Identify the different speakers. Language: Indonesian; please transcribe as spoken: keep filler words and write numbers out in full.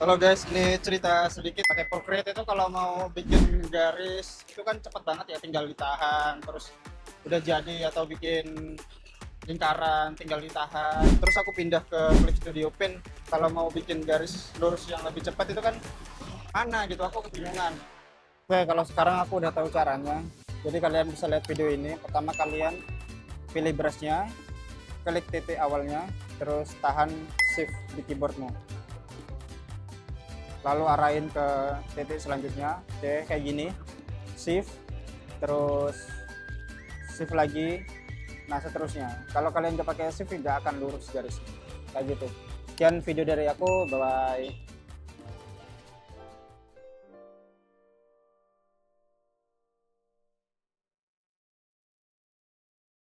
Speaker 1: Halo guys, ini cerita sedikit. Pakai Procreate itu kalau mau bikin garis itu kan cepet banget ya, tinggal ditahan terus udah jadi, atau bikin lingkaran tinggal ditahan. Terus aku pindah ke Clip Studio Paint. Kalau mau bikin garis lurus yang lebih cepat itu kan mana gitu, aku kebingungan. Oke, kalau sekarang aku udah tahu caranya. Jadi kalian bisa lihat video ini. Pertama kalian pilih brushnya, klik titik awalnya, terus tahan shift di keyboardmu, lalu arahin ke titik selanjutnya. Oke, kayak gini, shift terus shift lagi, nah seterusnya. Kalau kalian nggak pakai shift nggak akan lurus garis kayak gitu. Sekian video dari aku, bye bye.